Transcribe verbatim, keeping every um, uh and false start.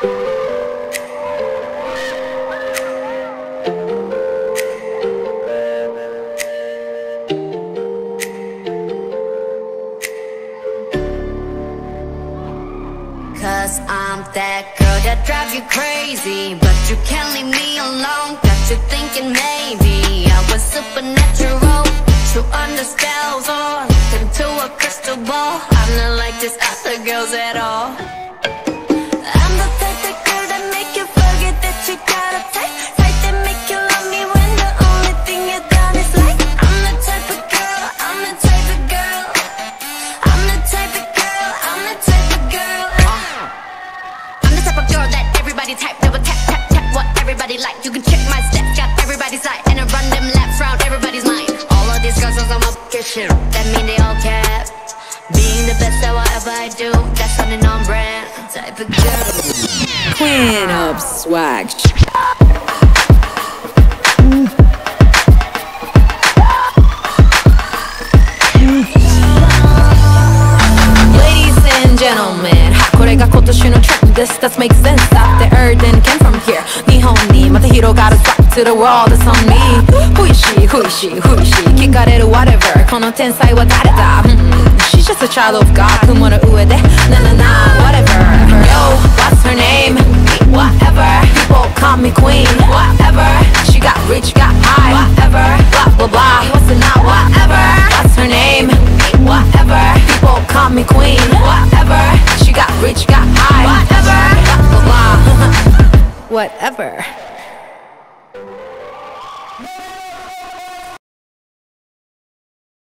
Cause I'm that girl that drives you crazy, but you can't leave me alone. Got you thinking maybe I was supernatural, to under spells or look into a crystal ball. I'm not like these other girls at all. I'm the type of girl that make you forget that you got a type, type that make you love me when the only thing you done is like. I'm the type of girl, I'm the type of girl, I'm the type of girl, I'm the type of girl. I'm the type of girl that everybody type, double tap, tap, tap, what everybody like. You can check my steps, got everybody's side, and I run them laps round everybody's mind. All of these girls on my shit, that mean they all cap. Being the best at whatever I do, that's something on brand. Type of girl, Queen of swag. Ladies and gentlemen, これが今年の trend this that makes sense. After Erden came from here, 日本にまた広がる back to the world. It's on me. ふいしふいしふいし聞かれる whatever. この天才は誰だ、hmm. She's just a child of God. 雲の上で na na na whatever. Yo, what's her name? Whatever. People call me queen. Whatever. She got rich, got high. Whatever. Blah blah blah. What's it now? Whatever. What's her name? Whatever. People call me queen. Whatever. She got rich, got high. Whatever. Blah blah blah. Whatever.